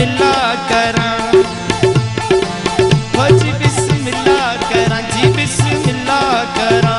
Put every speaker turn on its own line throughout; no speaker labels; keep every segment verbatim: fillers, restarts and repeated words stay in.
बिस्मिल्लाह करा, हो जी बिस्मिल्लाह करा, जी बिस्मिल्लाह करा।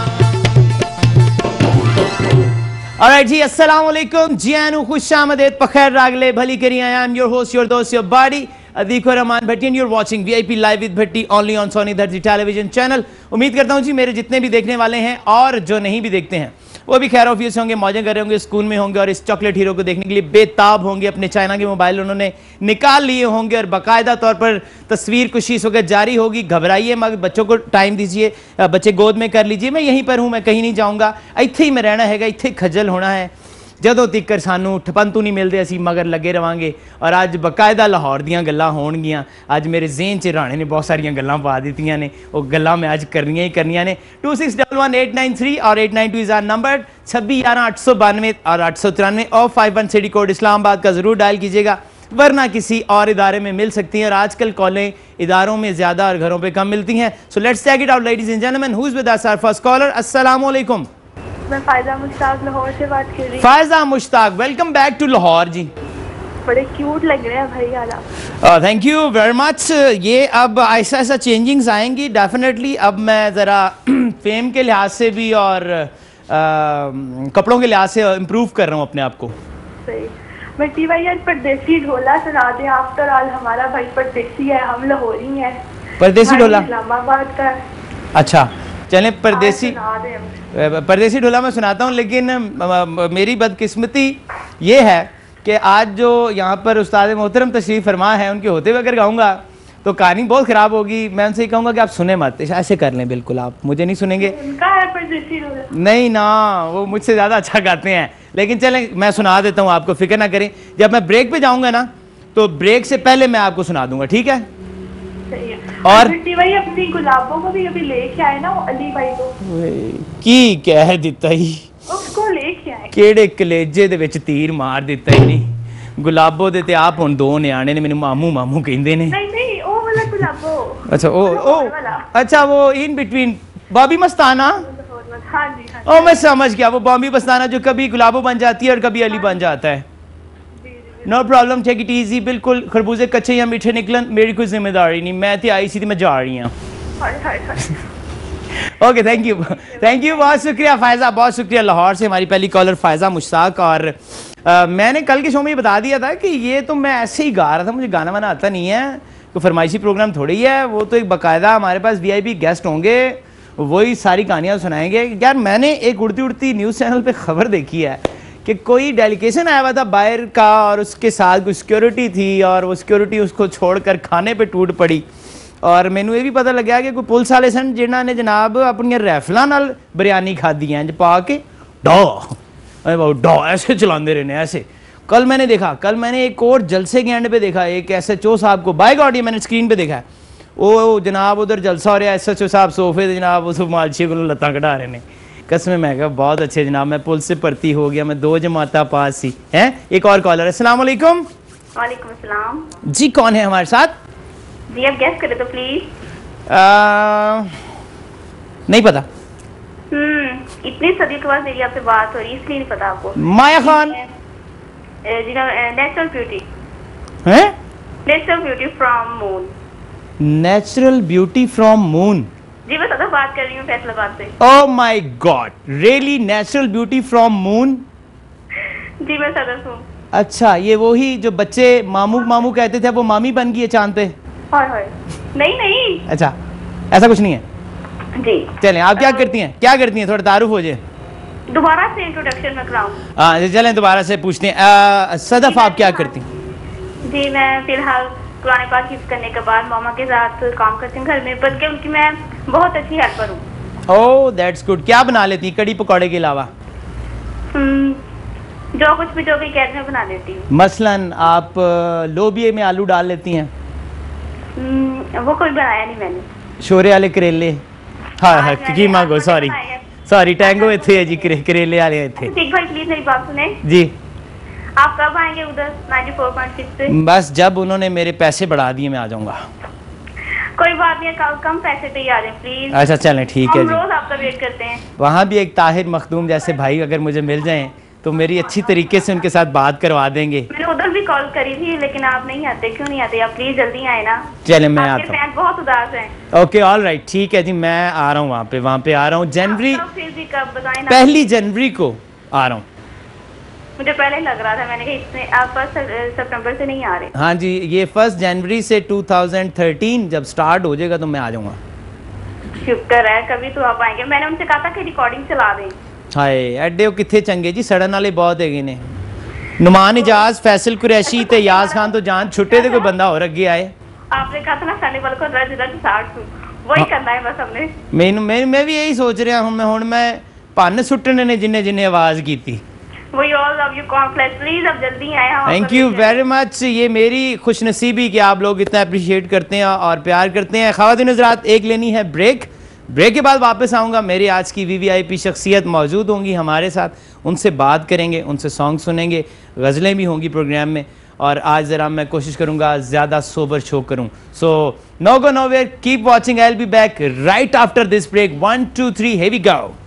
ऑलराइट जी, अस्सलाम वालेकुम, जी आनू खुशामदीद, पखैर रागले भली करी। I am your host, your दोस्त, योर बॉडी अदीको Rehman Bhatti and you are watching VIP live with Bhatti only on Soni Dharti television channel. उम्मीद करता हूँ जी मेरे जितने भी देखने वाले हैं और जो नहीं भी देखते हैं वो भी खैर ऑफिस होंगे, मौजें कर रहे होंगे, स्कूल में होंगे और इस चॉकलेट हीरो को देखने के लिए बेताब होंगे। अपने चाइना के मोबाइल उन्होंने निकाल लिए होंगे और बाकायदा तौर पर तस्वीर कुशी इस वक्त जारी होगी। घबराइए मगर, बच्चों को टाइम दीजिए, बच्चे गोद में कर लीजिए। मैं यहीं पर हूँ, मैं कहीं नहीं जाऊँगा, इत्थे ही मैं रहना है, इत्थे खजल होना है। ਜਦੋਂ ਤੀਕਰ ਸਾਨੂੰ ਠਪੰਤੂ ਨਹੀਂ ਮਿਲਦੇ ਅਸੀਂ ਮਗਰ ਲੱਗੇ ਰਵਾਂਗੇ। ਔਰ ਅੱਜ ਬਕਾਇਦਾ ਲਾਹੌਰ ਦੀਆਂ ਗੱਲਾਂ ਹੋਣਗੀਆਂ। ਅੱਜ ਮੇਰੇ ਜ਼ਿਹਨ 'ਚ ਰਾਣੇ ਨੇ ਬਹੁਤ ਸਾਰੀਆਂ ਗੱਲਾਂ ਪਾ ਦਿੱਤੀਆਂ ਨੇ, ਉਹ ਗੱਲਾਂ ਮੈਂ ਅੱਜ ਕਰਨੀਆਂ ਹੀ ਕਰਨੀਆਂ ਨੇ। Two six one one eight nine three और eight nine two is our number, छब्बीस ग्यारह आठ सौ बानवे और आठ सौ तिरानवे और five one city code Islamabad का ज़रूर डायल कीजिएगा, वरना किसी और इदारे में मिल सकती हैं। और आजकल कॉलें इदारों में ज़्यादा और घरों पर कम मिलती हैं। So let's take it out ladies and gentleman, who is with us our first caller. अस्सलाम वालेकुम।
मैं फायजा मुश्ताक लाहौर से बात कर रही हूँ।
Faiza Mushtaq, welcome back to Lahore ji.
बड़े क्यूट लग रहे हैं भाई आज आप।
Thank you very much. ये अब ऐसा ऐसा चेंजिंग्स आएंगी डेफिनेटली। अब मैं ज़रा फेम के लिहाज से भी और आ, कपड़ों के लिहाज से इम्प्रूव कर रहा हूँ अपने आप को।
सही। मिट्टी भाई आज परदेसी ढोला सुना दें। आफ्टर ऑल हमारा भाई परदेसी है, हम लाहौरी हैं।
परदेसी ढोला
इस्लामाबाद का।
अच्छा चलें, परदेसी परदेसी ढोला मैं सुनाता हूँ। लेकिन मेरी बदकिस्मती ये है कि आज जो यहाँ पर उस्ताद मोहतरम तशरीफ़ फरमा है, उनके होते हुए अगर गाऊँगा तो कहानी बहुत ख़राब होगी। मैं उनसे कहूँगा कि आप सुने मत, ऐसे कर लें बिल्कुल, आप मुझे नहीं सुनेंगे।
उनका है परदेसी ढोला? नहीं
ना, वो मुझसे ज़्यादा अच्छा गाते हैं। लेकिन चलें मैं सुना देता हूँ आपको, फिक्र ना करें। जब मैं ब्रेक पर जाऊँगा ना तो ब्रेक से पहले मैं आपको सुना दूँगा, ठीक है?
और भाई अपनी गुलाबों को भी अभी लेके आए ना, अली भाई को
की कह दिता ही,
उसको लेके आए।
केड़े कलेजे दे विच तीर मार दिता ही नहीं। गुलाबो दे ते आप हुण दो न्याणे ने मैनू मामू मामू कहंदे ने।
नहीं नहीं ओ वाला गुलाबो।
अच्छा ओ ओ अच्छा वो इन बिटवीन बॉबी मस्ताना।
हाँ जी हाँ।
ओ मैं समझ गया, वो बॉबी मस्ताना जो कभी गुलाबो बन जाती है और कभी अली बन जाता है। No problem, take it easy. बिल्कुल खरबूजे कच्चे या मीठे निकलन मेरी कोई जिम्मेदारी नहीं, मैं तो आई सी थी, मैं जा रही हूँ। Okay thank you thank you, बहुत शुक्रिया फ़ायज़ा, बहुत शुक्रिया। लाहौर से हमारी पहली कॉलर फ़ायज़ा मुश्ताक। और आ, मैंने कल के शो में बता दिया था कि ये तो मैं ऐसे ही गा रहा था, मुझे गाना वाना आता नहीं है, तो फरमाइशी प्रोग्राम थोड़ी है। वो तो एक बाकायदा हमारे पास वी आई पी गेस्ट होंगे, वही सारी कहानियाँ सुनाएंगे। यार मैंने एक उड़ती उड़ती न्यूज़ चैनल पर ख़बर देखी है कि कोई डेलीगेशन आया हुआ था बाहर का और उसके साथ कोई सिक्योरिटी थी और वो सिक्योरिटी उसको छोड़कर खाने पे टूट पड़ी। और मैनू ये भी पता लगा कि कोई पुलिस वाले सन जिन्होंने जनाब अपन रैफलों नाल बिरयानी खादी है पा के डॉ डॉ ऐसे चलाते रहने ऐसे। कल मैंने देखा, कल मैंने एक और जलसे के एंड पे देखा, एक एस एच ओ साहब को बाय गॉड, ये मैंने स्क्रीन पे देखा है, वो जनाब उधर जलसा हो रहा है, एस एच ओ साहब सोफे से जनाब उस मालशी को लत्ता कटा रहे हैं। कसम मैं कहा बहुत अच्छे जनाब, मैं पुलिस से भर्ती हो गया, मैं दो जमाता पास ही हैं। एक और कॉलर है। अस्सलाम वालेकुम।
वालेकुम अस्सलाम
जी, कौन है हमारे साथ?
जी आप गेस करें तो प्लीज।
आ, नहीं पता।
हम्म इतनी सदी के बाद मेरी आपसे बात हो रही है इसलिए नहीं पता आपको।
माया खान।
जी नेचुरल ब्यूटी
हैं?
Natural beauty from moon.
Natural beauty from moon.
जी मैं सदा बात कर रही हूँ फैसलाबाद से।
Oh my god, really natural beauty from moon?
जी मैं सदा हूँ।
अच्छा, ये वही जो बच्चे मामू मामू कहते थे वो मामी बन गई है चांद पे?
हाय हाय नहीं नहीं।
अच्छा ऐसा कुछ नहीं है
जी।
चलें, आप क्या करती हैं, क्या करती हैं, थोड़ा तारुफ हो जाए।
दोबारा से इंट्रोडक्शन में कराऊं?
हाँ चलें दोबारा से पूछते हैं। सदफ आप क्या करती हैं?
जी मैं फिलहाल कुरान पाक हिफ्ज़ करने के बाद मामा के साथ काम करती हूँ घर में, बल्कि उनकी मैं बहुत अच्छी हेल्पर हूँ।
Oh that's good. क्या बना लेती हैं कड़ी पकौड़े के अलावा?
जो कुछ भी जो भी कहते हैं बना लेती हूँ।
मसलन आप लोबिये में आलू डाल लेती हैं?
वो कोई बनाया नहीं मैंने।
शोरे वाले करेले? हाँ हाँ कीमा गो, सॉरी सॉरी टैंगो इतने है जी, करेले वाले इतने।
भाई प्लीज मेरी बात सुने
जी।
आप कब आएंगे उधर नाइंटी फोर पॉइंट सिक्स पे?
बस जब उन्होंने मेरे पैसे बढ़ा दिए मैं आ जाऊंगा।
कोई बात नहीं, कम पैसे पे ही आ जाए प्लीज।
अच्छा चलें ठीक है जी।
रोज आपका वेट करते हैं।
वहाँ भी एक ताहिर मखदूम जैसे भाई अगर मुझे मिल जाएं तो मेरी अच्छी तरीके से उनके साथ बात करवा देंगे।
मैंने उधर भी कॉल करी थी लेकिन आप नहीं आते, क्यों नहीं आते? आप प्लीज जल्दी आए ना।
चले मैं
आपके
आता हूँ।
फैन बहुत उदास हैं।
ओके ऑल राइट, ठीक है जी, मैं आ रहा हूँ वहाँ पे वहाँ पे आ रहा हूँ जनवरी,
तो फिर भी कब बताएं ना।
पहली जनवरी को आ रहा हूँ।
मुझे पहले लग रहा था, मैंने कहा इतने आप फर्स्ट सितंबर से नहीं आ रहे।
हाँ जी, ये फर्स्ट जनवरी से टू थाउजेंड थर्टीन जब स्टार्ट हो जाएगा तो मैं आ जाऊँगा।
शुक्र है, कभी तो आप आएंगे। मैंने उनसे कहा था कि रिकॉर्डिंग चला दें।
हाय एडे किथे चंगे जी, सड़न वाले बहुत है ने। नुमान इजाज, फैसल कुरैशी ते याज खान तो जान छुट्टे थे, कोई बंदा और अगे आए।
आपने कहा था ना साले वाले को रज रज साठ वही करना है बस हमने।
मैं मैं मैं भी यही सोच रहा हूँ, मैं हुण मैं भन्न सुट्टने ने जिन्हें जिन्हें आवाज़ की थी।
We all love you complex, please अब जल्दी आए। हम
थैंक यू वेरी मच, ये मेरी खुशनसीबी कि आप लोग इतना अप्रिशिएट करते हैं और प्यार करते हैं। ख़वातीन हज़रात, एक लेनी है ब्रेक, ब्रेक के बाद वापस आऊँगा। मेरी आज की वी वी आई पी शख्सियत मौजूद होंगी हमारे साथ, उनसे बात करेंगे, उनसे सॉन्ग सुनेंगे, गज़लें भी होंगी प्रोग्राम में। और आज ज़रा मैं कोशिश करूँगा ज़्यादा सोबर शो करूँ। So no go nowhere, keep watching, I will be back right after this break. One two three, here we go.